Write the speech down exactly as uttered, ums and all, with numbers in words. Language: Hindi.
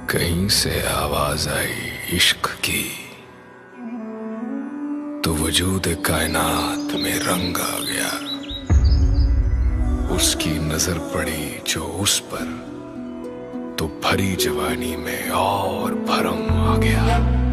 कहीं से आवाज आई इश्क की, तो वजूद कायनात में रंग आ गया। उसकी नजर पड़ी जो उस पर, तो भरी जवानी में और भरम आ गया।